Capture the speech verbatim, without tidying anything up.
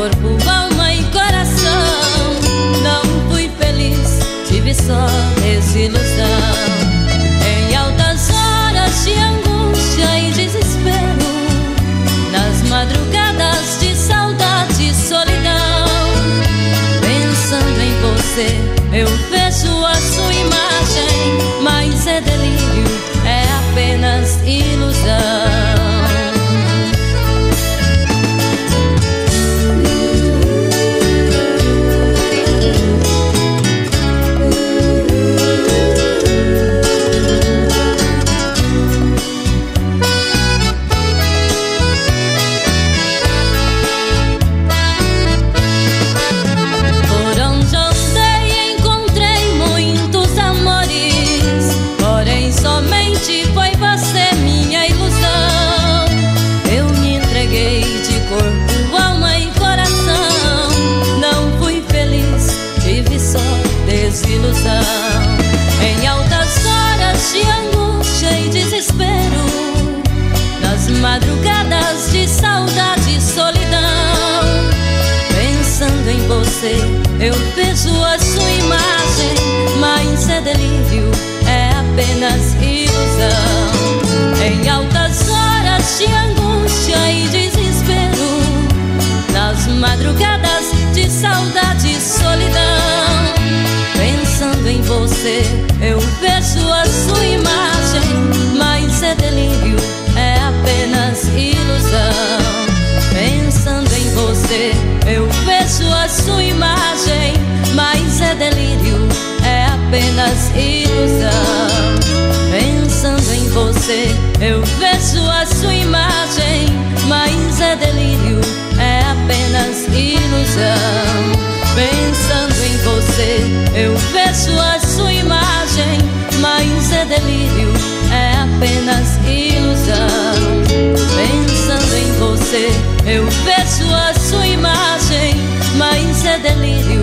corpo, alma e coração. Não fui feliz, tive só desilusão. Em altas horas de angústia e desespero, nas madrugadas de saudade e solidão, pensando em você, eu vejo a sua imagem, mas é delírio, é apenas ilusão. Foi você minha ilusão. Eu me entreguei de corpo, alma e coração. Não fui feliz, tive só desilusão. Em altas horas de angústia e desespero, nas madrugadas de saudade e solidão, pensando em você, eu vejo a sua imagem, mas é delírio, é apenas ilusão. Em altas horas de angústia e desespero, nas madrugadas de saudade e solidão, pensando em você, eu vejo a sua imagem, mas é delírio, é apenas ilusão. Pensando em você, eu vejo a sua imagem, mas é delírio, é apenas ilusão. Pensando em você, eu vejo a sua imagem, mas é delírio, é apenas ilusão. Pensando em você, eu vejo a sua imagem, mas é delírio, é apenas ilusão. Pensando em você, eu vejo a sua imagem, mas é delírio,